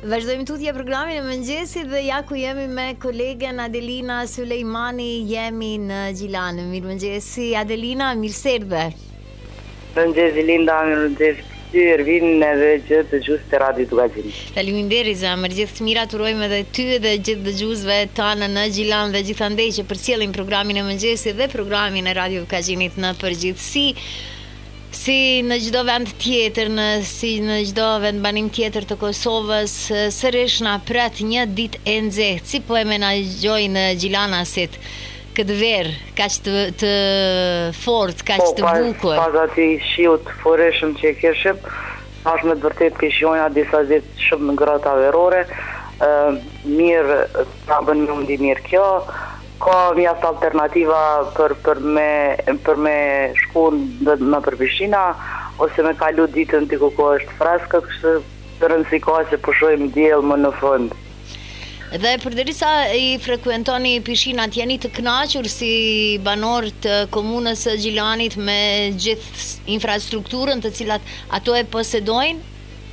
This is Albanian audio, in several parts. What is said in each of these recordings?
Vazhdojmë tutje programin e mëngjesit dhe ja ku jemi me kolegen Adelina Sulejmani, jemi në Gjilan. Mirëmëngjesi Adelina, mirëserdhe. Mëngjesi Linda, mirëmëngjes ty Ervin edhe gjithë dëgjuesit e Radio Dugazin. Faleminderit zemër, gjithë të mirat urojmë edhe ty dhe gjithë dëgjuesve tanë në Gjilan dhe gjithandej që përcjellin programin e mëngjesit dhe programin e Radio Dugazit në përgjithësi. Si në çdo vend tjetër, si në çdo vendbanim tjetër të Kosovës, sërish na pret një ditë e nxehtë. Si po e menaxhojnë gjilanasit këtë verë kaq të fortë, kaq të bukur? Pas atij shiut foreshëm që kishim, tash me të vërtet kishojna disa ditë shumë ngrohta verore. Mirë, ta bën mundi mirë kjo. Ka mjaft alternativa për me shku në Prishtina ose me kalu ditën diku ku është freskët, kështu të rëndësi ka që pushojmë diell më në fund. Dhe përderisa i frekuentoni pishinat, jeni të kënaqur si banor të komunës së Gjilanit me gjithë infrastrukturën të cilat ato e posedojnë?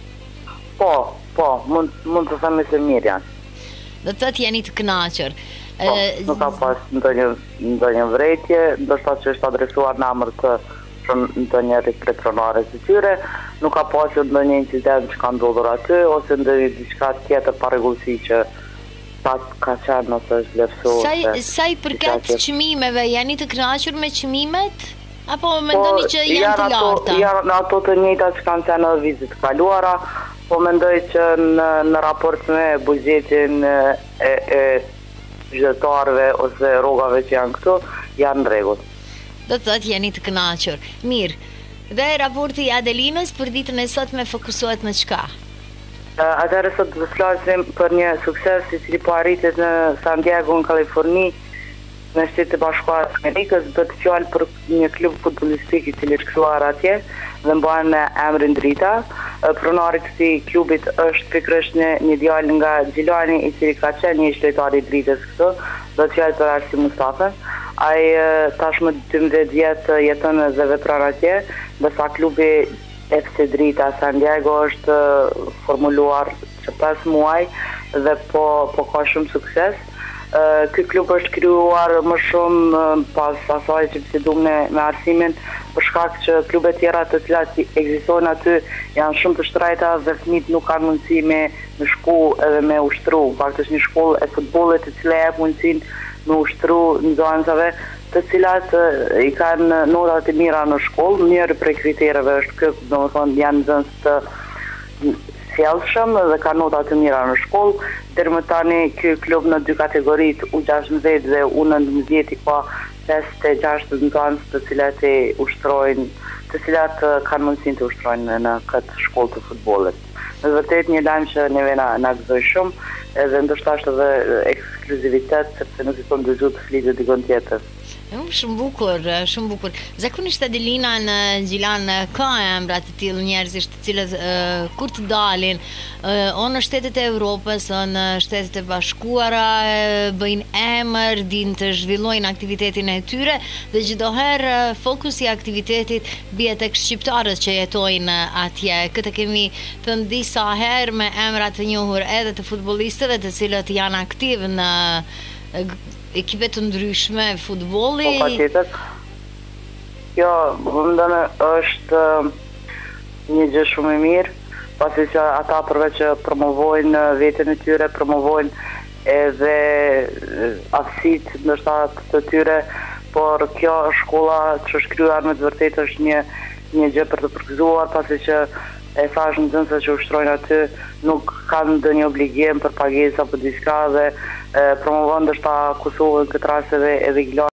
Po, mund të themi se mirë janë. Do të thotë jeni të kënaqur. Nuk ka pas ndonjë vrejtje, ndoshta që është adresuar në emër të ndonjë pronare të tyre, nuk ka pasur ndonjë incident që ka ndodhur aty ose ndonjë diçka tjetër pa rregullsi që ka qenë ose është vlerësuar. Sa i përket çmimeve, jeni të kënaqur me çmimet? Apo mendoni që janë të larta? Janë ato të njëjta që kanë qenë në vitet të kaluara, po mendoj që në raport me buxhetin e qytetarëve ose rrogave që janë këtu, janë në rregull. Do të thotë jeni të kënaqur. Mirë. Dhe raporti i Adelinës për ditën e sotme fokusohet në çka? Atëherë sot do të flasim për një sukses i cili po arritet në San Diego në Kaliforni, në Shtetet e Bashkuara të Amerikës. Bëhet fjalë për një klub futbollistik i cili është krijuar atje dhe mban emrin Drita. Pronari i këtij klubit është pikërisht një djalë nga Gjilani i cili ka qenë një lojtar i Dritës këtu, do të fjalë për Arsi Mustafa. Ai tashmë 12 vjet jeton dhe vepron atje, ndërsa klubi FC Drita San Diego është formuluar që 5 muaj dhe po ka shumë sukses. Ky klub është krijuar më shumë pas asaj që bisedum me arsimin, për shkak që klube tjera të cilat ekzistojnë aty janë shumë të shtrejta dhe fëmijët nuk kanë mundësi me shku edhe me ushtru. Pak është një shkollë e futbollit e cila jep mundësinë me ushtru nxënësave të cilat i kanë notat e mira në shkollë. Njëri prej kritereve është kjo, domethënë janë nxënës të sjellshëm dhe ka nota të mira në shkollë. Deri më tani ky klub në 2 kategoritë, U16 dhe U19, ka 5-6 nxënës të cilat të cilat kanë mundësinë të ushtrojnë në këtë shkollë të futbollit. Në vërtet një lajm që neve na gëzoi shumë, edhe ndoshta është edhe ekskluzivitet sepse nuk i kam dëgjuar të flitet dikon tjetër. Shumë bukur, shumë bukur. Zakonisht Adelina në Gjilan ka emra të tillë njerëzish të cilët kur të dalin në shtetet e Evropës, në shtetet e bashkuara, bëjnë emër, dinë të zhvillojnë aktivitetin e tyre dhe çdoherë fokusi i aktivitetit bie tek shqiptarët që jetojnë atje. Këtë kemi thënë disa herë me emra të njohur edhe të futbollistëve të cilët janë aktiv në ekipe të ndryshme futbolli. Po patjetër. Jo, mendoj është një gjë shumë e mirë, pasi që ata përveç që promovojnë veten e tyre, promovojnë edhe aftësitë ndoshta të tyre, por kjo shkolla që është krijuar me të vërtetë është një gjë për të përgëzuar, pasi që e thash nxënësat që ushtrojnë aty nuk kanë ndonjë obligim për pagesë apo diçka dhe promovon ndoshta Kosovën këtë rast edhe